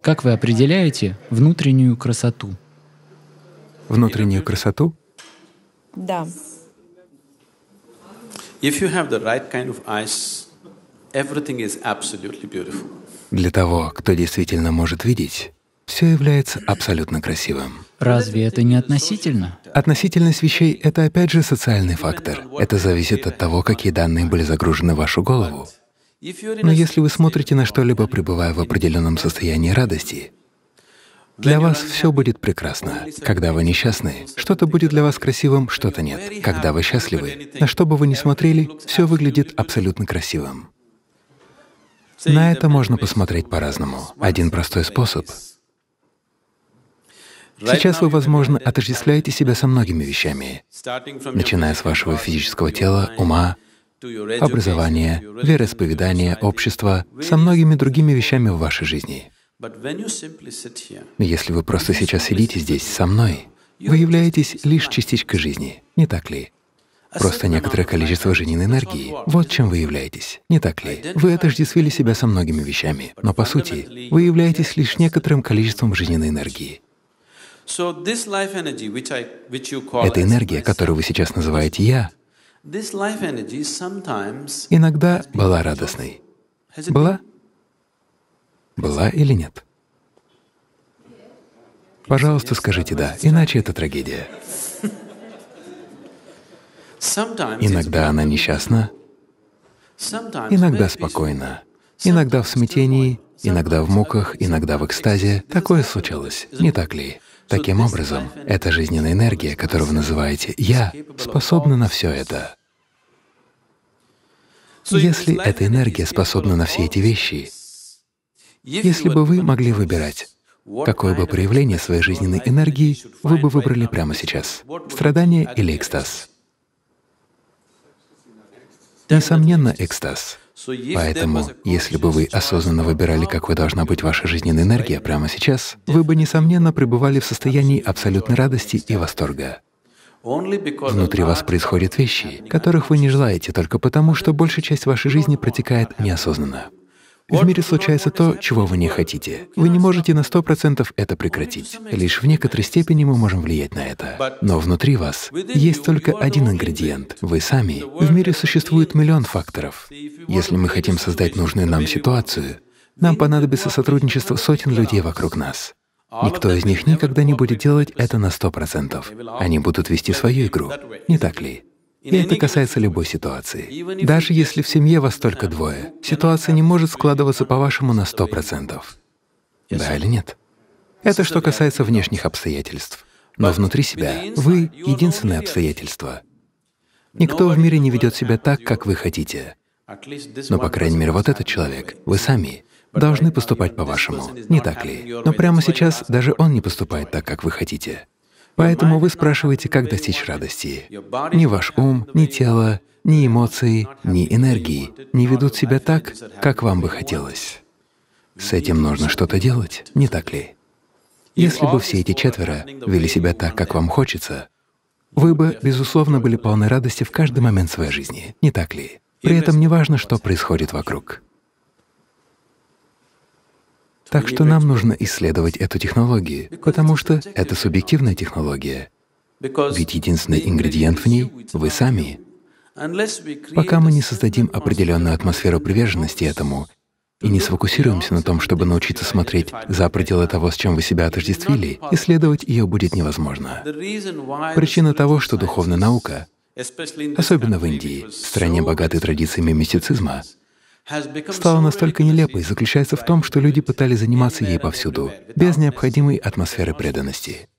Как вы определяете внутреннюю красоту? Внутреннюю красоту? Да. If you have the right kind of eyes, everything is absolutely beautiful. Для того, кто действительно может видеть, все является абсолютно красивым. Разве это не относительно? Относительность вещей — это опять же социальный фактор. Это зависит от того, какие данные были загружены в вашу голову. Но если вы смотрите на что-либо, пребывая в определенном состоянии радости, для вас все будет прекрасно. Когда вы несчастны, что-то будет для вас красивым, что-то нет. Когда вы счастливы, на что бы вы ни смотрели, все выглядит абсолютно красивым. На это можно посмотреть по-разному. Один простой способ. Сейчас вы, возможно, отождествляете себя со многими вещами, начиная с вашего физического тела, ума, образования, вероисповедания, общества, со многими другими вещами в вашей жизни. Если вы просто сейчас сидите здесь со мной, вы являетесь лишь частичкой жизни, не так ли? Просто некоторое количество жизненной энергии — вот чем вы являетесь, не так ли? Вы отождествили себя со многими вещами, но по сути вы являетесь лишь некоторым количеством жизненной энергии. Эта энергия, которую вы сейчас называете «я», иногда была радостной. Была? Была или нет? Пожалуйста, скажите «да», иначе это трагедия. Иногда она несчастна, иногда спокойна, иногда в смятении, иногда в муках, иногда в экстазе. Такое случалось, не так ли? Таким образом, эта жизненная энергия, которую вы называете «я», способна на все это. Если эта энергия способна на все эти вещи, если бы вы могли выбирать, какое бы проявление своей жизненной энергии вы бы выбрали прямо сейчас — страдание или экстаз? Несомненно, экстаз. Поэтому, если бы вы осознанно выбирали, какой должна быть ваша жизненная энергия прямо сейчас, вы бы, несомненно, пребывали в состоянии абсолютной радости и восторга. Внутри вас происходят вещи, которых вы не желаете только потому, что большая часть вашей жизни протекает неосознанно. В мире случается то, чего вы не хотите. Вы не можете на 100% это прекратить. Лишь в некоторой степени мы можем влиять на это. Но внутри вас есть только один ингредиент — вы сами. В мире существует миллион факторов. Если мы хотим создать нужную нам ситуацию, нам понадобится сотрудничество сотен людей вокруг нас. Никто из них никогда не будет делать это на 100%. Они будут вести свою игру, не так ли? И это касается любой ситуации. Даже если в семье вас только двое, ситуация не может складываться по-вашему на 100%. Да или нет? Это что касается внешних обстоятельств. Но внутри себя вы — единственное обстоятельство. Никто в мире не ведет себя так, как вы хотите. Но, по крайней мере, вот этот человек, вы сами, должны поступать по-вашему, не так ли? Но прямо сейчас даже он не поступает так, как вы хотите. Поэтому вы спрашиваете, как достичь радости. Ни ваш ум, ни тело, ни эмоции, ни энергии не ведут себя так, как вам бы хотелось. С этим нужно что-то делать, не так ли? Если бы все эти четверо вели себя так, как вам хочется, вы бы, безусловно, были полны радости в каждый момент своей жизни, не так ли? При этом не важно, что происходит вокруг. Так что нам нужно исследовать эту технологию, потому что это субъективная технология. Ведь единственный ингредиент в ней — вы сами. Пока мы не создадим определенную атмосферу приверженности этому и не сфокусируемся на том, чтобы научиться смотреть за пределы того, с чем вы себя отождествили, исследовать ее будет невозможно. Причина того, что духовная наука, особенно в Индии, стране, богатой традициями мистицизма, стала настолько нелепой, заключается в том, что люди пытались заниматься ей повсюду, без необходимой атмосферы преданности.